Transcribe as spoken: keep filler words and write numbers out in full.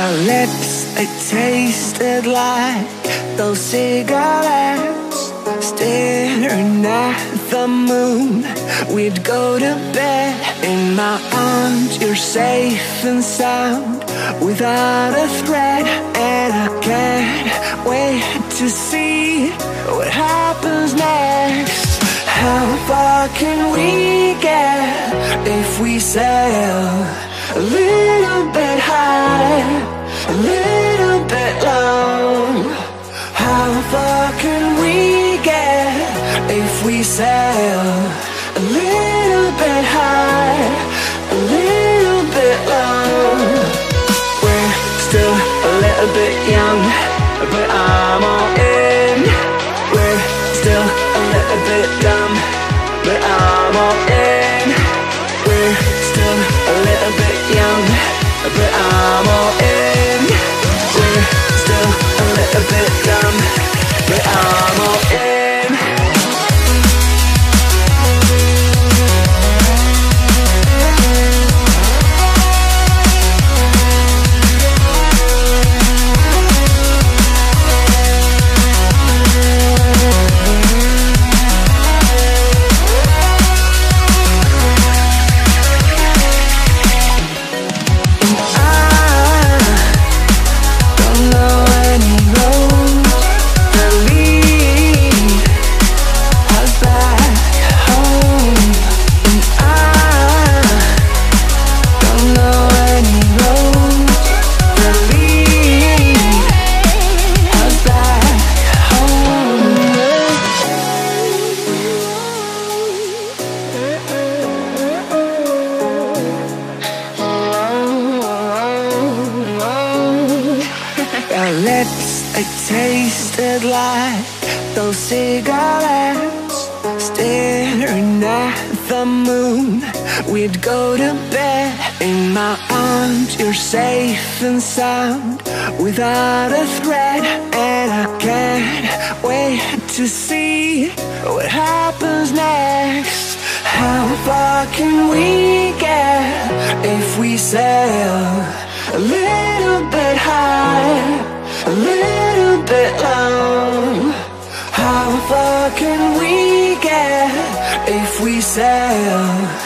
Our lips, they tasted like those cigarettes. Staring at the moon, we'd go to bed. In my arms, you're safe and sound, without a threat. And I can't wait to see what happens next. How far can we get if we sail a little bit high, a little bit low? How far can we get if we sail a little bit high, a little bit low? We're still a little bit young, but I'm all in. We're still a little bit dumb, but I'm all in. We're still a little bit young, but I'm all in. We're still a little bit dumb, but I'm all in. Our lips, they tasted like those cigarettes. Staring at the moon, we'd go to bed. In my arms, you're safe and sound, without a threat. And I can't wait to see what happens next. How far can we get if we sail a little bit high, a little bit low? How far can we get if we sail